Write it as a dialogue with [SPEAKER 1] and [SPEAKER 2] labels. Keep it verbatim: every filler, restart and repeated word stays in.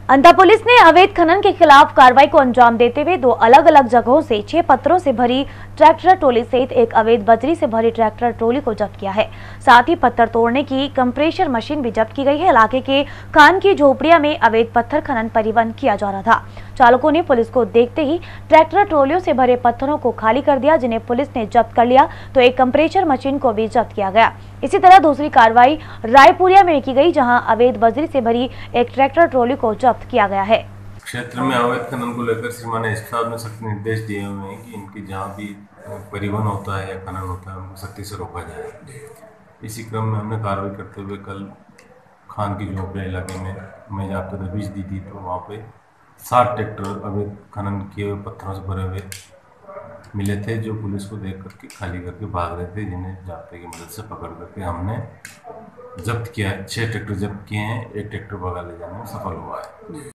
[SPEAKER 1] अंता police ने अवैध खनन के खिलाफ कार्रवाई को अंजाम देते हुए दो अलग अलग जगहों से छह पत्थरों से भरी ट्रैक्टर ट्रॉली सहित एक अवैध बजरी से भरी ट्रैक्टर ट्रॉली को जब्त किया है। साथ ही पत्थर तोड़ने की कंप्रेशर मशीन भी जब्त की गई है। इलाके के खान की झोपड़िया में अवैध पत्थर खनन परिवहन किया जा रहा था। चालकों ने पुलिस को देखते ही ट्रैक्टर ट्रॉलियों से भरे पत्थरों को खाली कर दिया, जिन्हें पुलिस ने जब्त कर लिया तो एक कंप्रेशर मशीन को भी जब्त किया गया। इसी तरह दूसरी कार्रवाई रायपुरिया में की गई, जहां अवैध बजरी से भरी एक ट्रैक्टर ट्रॉली को जब्त किया गया है।
[SPEAKER 2] क्षेत्र में अवैध खनन को लेकर श्रीमान एस साहब ने सख्त निर्देश दिए हुए हैं कि इनकी जहाँ भी परिवहन होता है या खनन होता है उनको सख्ती से रोका जाए। इसी क्रम में हमने कार्रवाई करते हुए कल खान की झोपड़िया इलाके में मैं जहाँ पर दबिश दी थी तो वहाँ पे सात ट्रैक्टर अवैध खनन किए हुए पत्थरों से भरे हुए मिले थे, जो पुलिस को देख करके खाली करके भाग रहे थे, जिन्हें जाप्ते की मदद से पकड़ करके हमने जब्त किया है। छह ट्रैक्टर जब्त किए हैं, एक ट्रैक्टर भगा ले जाने में सफल हुआ है।